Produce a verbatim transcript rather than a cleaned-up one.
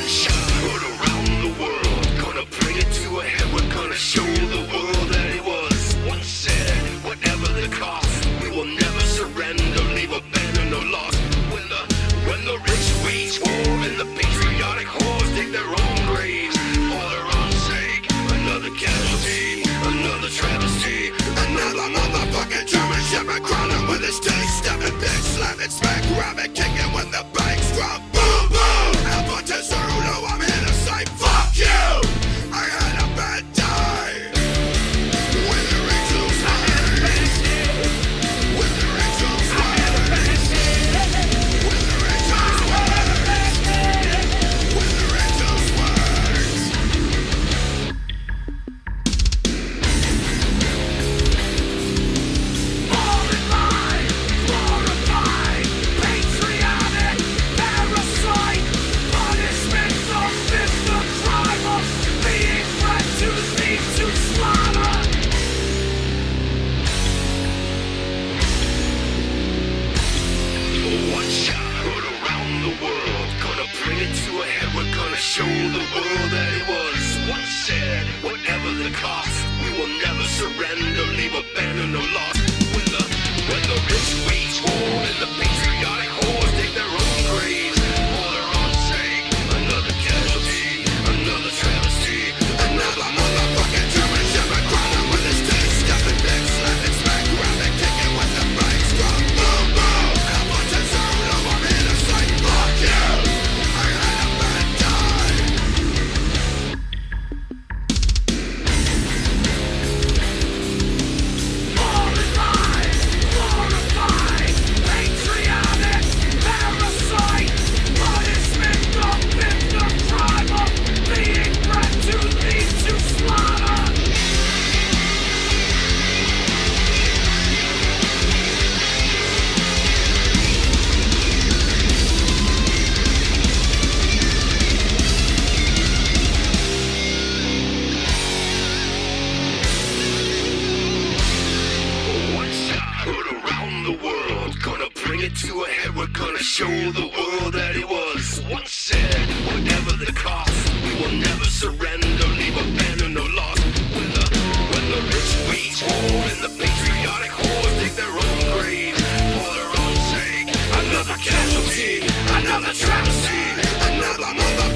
One shot heard around the world, gonna bring it to a head. We're gonna show the world that it was once said. Whatever the cost, we will never surrender, leave abandoned or lost. When the when the rich wage war and the patriotic whores dig their own graves for their own sake, another casualty, another travesty, another motherfucking German shepherd crawling with his teeth, stepping big, slamming, smack, grabbing, kicking when the banks drop. Boom, boom! Alpha to Zulu, I'm here to say fuck you! I had a bad day. When the angels wait, when the angels wait, when the angels wait, when the angels wait. All in line, glorified, patriotic, parasite, punishment of fifth of tribal, being bred to lead to slaughter. One shot heard around the world, gonna bring it to a head. We're gonna show the world that it was once said. Whatever the cost, we will never surrender, leave abandoned or lost. When the when the rich wage war and the patriotic whores dig their own graves for their own sake, another casualty, another travesty, another motherfucking German shepherd crawling with his teeth, stepping big, slamming, smack, grabbing, kicking when the banks drop. Boom, boom! Alpha to Zulu, I'm here to say fuck you! I had a bad day. All in line, glorified, patriotic, parasite, punishment of fifth of tribal, being bred to lead to slaughter. One shot heard around the world, gonna bring it to a head. We're gonna show the world that it was once said. Whatever the cost, we will never surrender, leave abandoned or lost. When the when the rich wage war and the patriotic whores dig their own graves for their own sake, another casualty, another travesty, another mother.